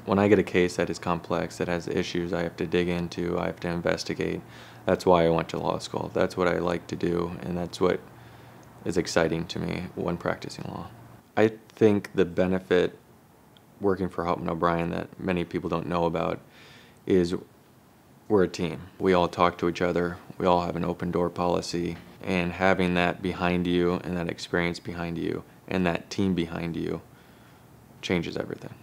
When I get a case that is complex, that has issues I have to dig into, I have to investigate, that's why I went to law school. That's what I like to do, and that's what is exciting to me when practicing law. I think the benefit working for Hauptman O'Brien that many people don't know about is we're a team. We all talk to each other. We all have an open door policy, and having that behind you and that experience behind you and that team behind you changes everything.